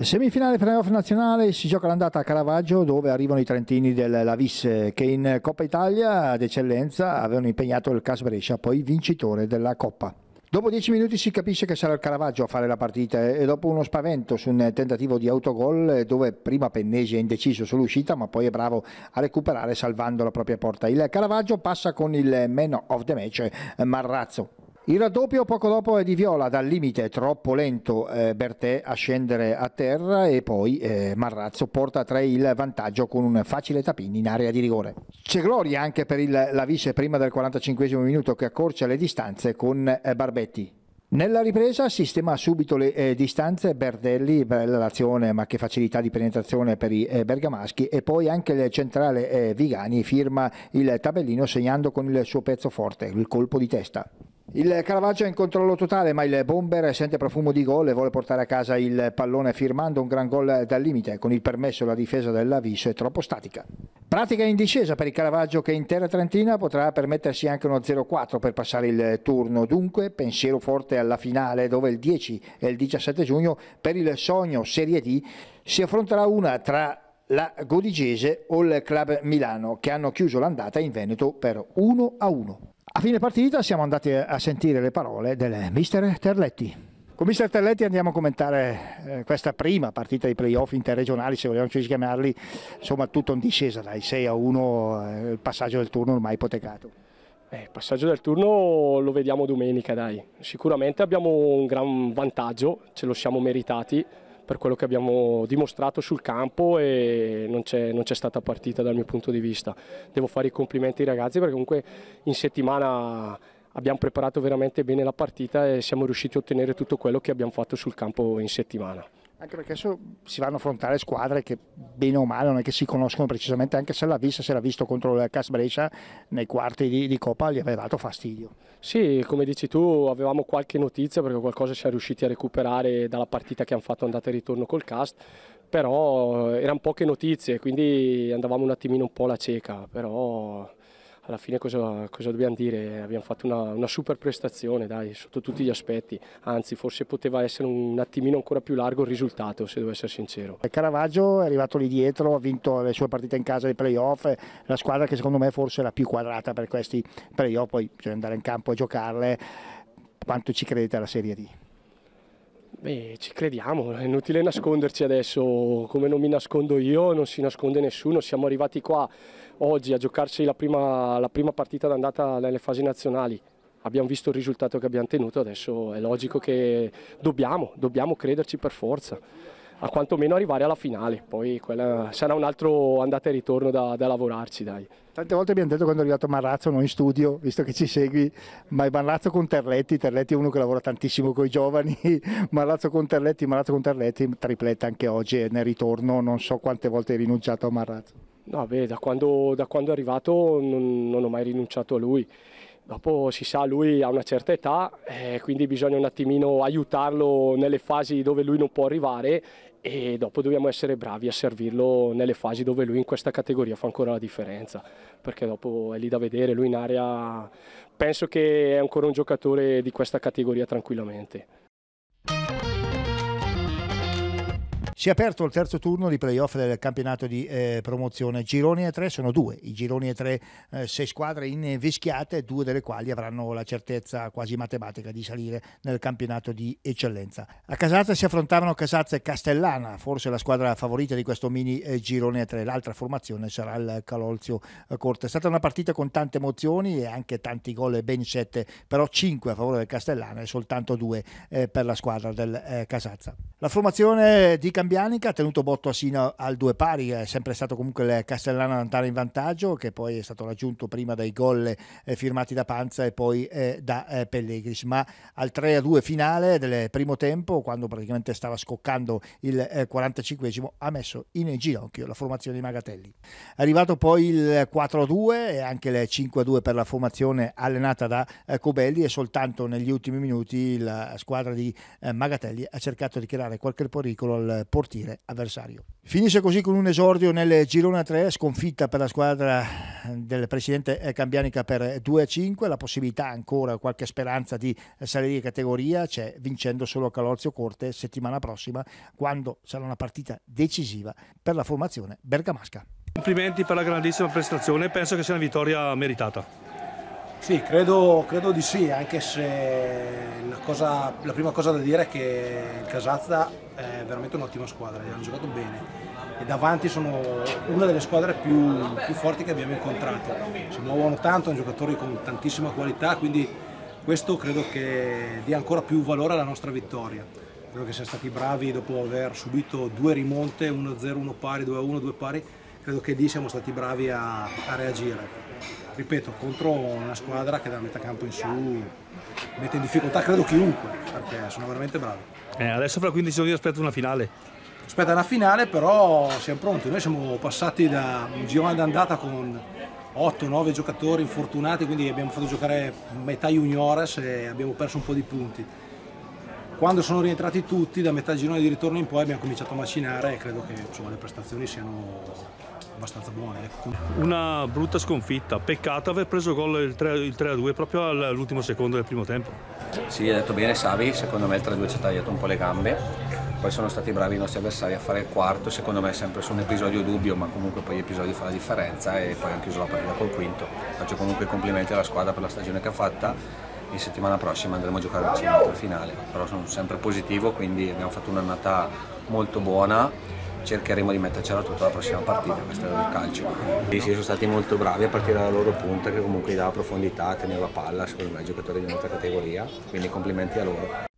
Semifinale playoff nazionale, si gioca l'andata a Caravaggio dove arrivano i trentini della Vis che in Coppa Italia d'eccellenza avevano impegnato il CAS Brescia, poi vincitore della Coppa. Dopo 10 minuti si capisce che sarà il Caravaggio a fare la partita e dopo uno spavento su un tentativo di autogol dove prima Pennesi è indeciso sull'uscita ma poi è bravo a recuperare salvando la propria porta. Il Caravaggio passa con il man of the match Marrazzo. Il raddoppio poco dopo è di Viola, dal limite troppo lento Bertè a scendere a terra e poi Marrazzo porta a 3 il vantaggio con un facile tapin in area di rigore. C'è gloria anche per la Vis prima del 45esimo minuto che accorcia le distanze con Barbetti. Nella ripresa sistema subito le distanze Berdelli, bella l'azione ma che facilità di penetrazione per i bergamaschi, e poi anche il centrale Vigani firma il tabellino segnando con il suo pezzo forte, il colpo di testa. Il Caravaggio è in controllo totale ma il Bomber sente profumo di gol e vuole portare a casa il pallone firmando un gran gol dal limite. Con il permesso la difesa della Vis è troppo statica. Pratica in discesa per il Caravaggio che in terra trentina potrà permettersi anche uno 0-4 per passare il turno. Dunque pensiero forte alla finale dove il 10 e il 17 giugno per il sogno Serie D si affronterà una tra la Godigese o il Club Milano che hanno chiuso l'andata in Veneto per 1-1. A fine partita siamo andati a sentire le parole del mister Terletti. Con mister Terletti andiamo a commentare questa prima partita di playoff interregionali, se vogliamo chiamarli, insomma tutto in discesa, dai 6-1, il passaggio del turno ormai ipotecato. Il passaggio del turno lo vediamo domenica, dai. Sicuramente abbiamo un gran vantaggio, ce lo siamo meritati per quello che abbiamo dimostrato sul campo e non c'è stata partita dal mio punto di vista. Devo fare i complimenti ai ragazzi perché comunque in settimana abbiamo preparato veramente bene la partita e siamo riusciti a ottenere tutto quello che abbiamo fatto sul campo in settimana. Anche perché adesso si vanno a affrontare squadre che bene o male non è che si conoscono precisamente, anche se si era visto contro il CAS Brescia nei quarti di Coppa gli aveva dato fastidio. Sì, come dici tu avevamo qualche notizia perché qualcosa siamo riusciti a recuperare dalla partita che hanno fatto andata e ritorno col CAS, però erano poche notizie quindi andavamo un attimino un po' alla cieca, però alla fine cosa dobbiamo dire? Abbiamo fatto una super prestazione, dai, sotto tutti gli aspetti, anzi forse poteva essere un attimino ancora più largo il risultato, se devo essere sincero. Il Caravaggio è arrivato lì dietro, ha vinto le sue partite in casa dei playoff, la squadra che secondo me forse è la più quadrata per questi playoff, poi bisogna andare in campo a giocarle. Quanto ci credete alla Serie D? Beh, ci crediamo, è inutile nasconderci adesso, come non mi nascondo io, non si nasconde nessuno, siamo arrivati qua oggi a giocarci la prima partita d'andata nelle fasi nazionali, abbiamo visto il risultato che abbiamo tenuto, adesso è logico che dobbiamo crederci per forza, a quantomeno arrivare alla finale, poi quella sarà un altro andata e ritorno da lavorarci, dai. Tante volte abbiamo detto quando è arrivato Marrazzo, non in studio, visto che ci segui, ma Marrazzo con Terletti è uno che lavora tantissimo con i giovani, Marrazzo con Terletti, tripletta anche oggi nel ritorno, non so quante volte hai rinunciato a Marrazzo. No, beh, da quando è arrivato non ho mai rinunciato a lui. Dopo si sa, lui ha una certa età, quindi bisogna un attimino aiutarlo nelle fasi dove lui non può arrivare e dopo dobbiamo essere bravi a servirlo nelle fasi dove lui in questa categoria fa ancora la differenza, perché dopo è lì da vedere, lui in area penso che è ancora un giocatore di questa categoria tranquillamente. Si è aperto il terzo turno di playoff del campionato di promozione. Gironi a 3 sono due, i gironi a 3, 6 squadre invischiate, 2 delle quali avranno la certezza quasi matematica di salire nel campionato di eccellenza. A Casazza si affrontavano Casazza e Castellana, forse la squadra favorita di questo mini girone a 3, l'altra formazione sarà il Calolzio Corte. È stata una partita con tante emozioni e anche tanti gol, ben 7, però 5 a favore del Castellana e soltanto 2 per la squadra del Casazza. La formazione di Cambianica ha tenuto botto sino al 2 pari, è sempre stato comunque il Castellana ad andare in vantaggio, che poi è stato raggiunto prima dai gol firmati da Panza e poi da Pellegris, ma al 3-2 finale del primo tempo, quando praticamente stava scoccando il 45esimo, ha messo in ginocchio la formazione di Magatelli. È arrivato poi il 4-2 e anche il 5-2 per la formazione allenata da Cobelli e soltanto negli ultimi minuti la squadra di Magatelli ha cercato di creare qualche pericolo al portiere avversario. Finisce così con un esordio nel girone 3, sconfitta per la squadra del presidente Cambianica per 2-5, la possibilità ancora, qualche speranza di salire di categoria c'è vincendo solo a Calolzio Corte settimana prossima, quando sarà una partita decisiva per la formazione bergamasca. Complimenti per la grandissima prestazione, penso che sia una vittoria meritata. Sì, credo di sì, anche se la prima cosa da dire è che il Casazza è veramente un'ottima squadra, hanno giocato bene e davanti sono una delle squadre più forti che abbiamo incontrato. Si muovono tanto, hanno giocatori con tantissima qualità, quindi questo credo che dia ancora più valore alla nostra vittoria. Credo che siamo stati bravi dopo aver subito 2 rimonte, 1-0, 1 pari, 2-1, 2 pari, credo che lì siamo stati bravi a reagire. Ripeto, contro una squadra che da metà campo in su mette in difficoltà credo chiunque, perché sono veramente bravi. Adesso fra 15 giorni aspetta una finale. Aspetta una finale, però siamo pronti. Noi siamo passati da un girone d'andata con 8-9 giocatori infortunati, quindi abbiamo fatto giocare metà juniores e abbiamo perso un po' di punti. Quando sono rientrati tutti, da metà girone di ritorno in poi abbiamo cominciato a macinare e credo che insomma, le prestazioni siano abbastanza buone. Una brutta sconfitta, peccato aver preso gol il 3-2 proprio all'ultimo secondo del primo tempo. Sì, ha detto bene Savi, secondo me il 3-2 ci ha tagliato un po' le gambe, poi sono stati bravi i nostri avversari a fare il quarto, secondo me sempre su un episodio dubbio, ma comunque poi gli episodi fa la differenza e poi hanno chiuso la partita col quinto. Faccio comunque i complimenti alla squadra per la stagione che ha fatta, in settimana prossima andremo a giocare vicino alla finale, però sono sempre positivo, quindi abbiamo fatto un'annata molto buona. Cercheremo di mettercela tutta la prossima partita, questa è del calcio. Sì, sono stati molto bravi a partire dalla loro punta che comunque gli dava profondità, teneva palla, secondo me giocatori di un'altra categoria, quindi complimenti a loro.